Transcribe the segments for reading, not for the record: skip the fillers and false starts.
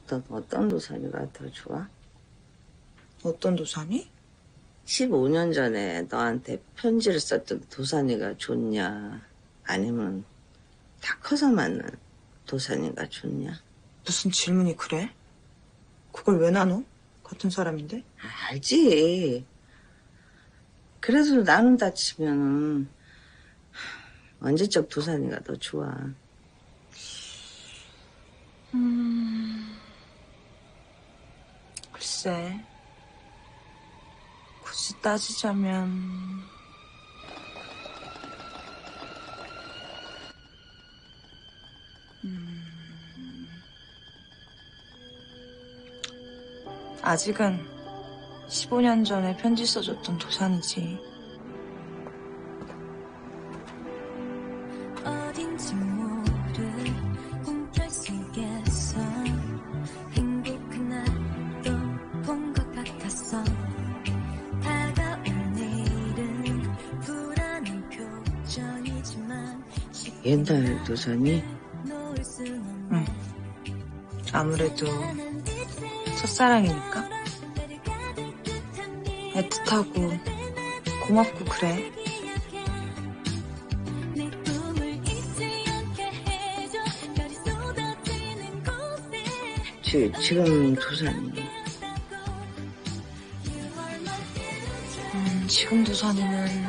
어떤 도산이가 더 좋아? 어떤 도산이? 15년 전에 너한테 편지를 썼던 도산이가 좋냐? 아니면 다 커서 만난 도산이가 좋냐? 무슨 질문이 그래? 그걸 왜 나눠? 같은 사람인데? 알지. 그래도 나눈다 치면은 언제적 도산이가 더 좋아. 글쎄, 굳이 따지자면 아직은 15년 전에 편지 써줬던 도산이지. 어딘지 모를 꿈결 속에서 행복한 날도 본 것 같았어. 다가올 내일은 불안한 표정이지만 옛날 도산이? 응. 아무래도 첫사랑이니까. 애틋하고 고맙고 그래. 지금 도산이. 지금 도산이는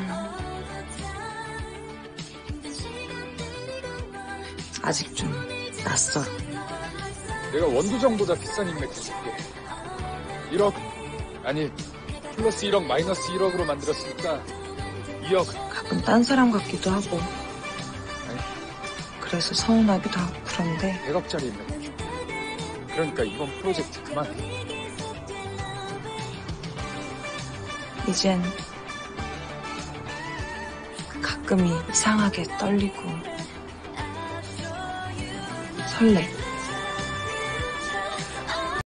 아직 좀 낯설어. 내가 원두정보다 비싼 인맥 해줄게. 1억, 아니 플러스 1억 마이너스 1억으로 만들었으니까 2억. 가끔 딴 사람 같기도 하고. 아니, 그래서 서운하기도 하고 그런데 100억짜리 인맥 해줄게. 그러니까 이번 프로젝트 그만. 이젠 가끔이 이상하게 떨리고 설레.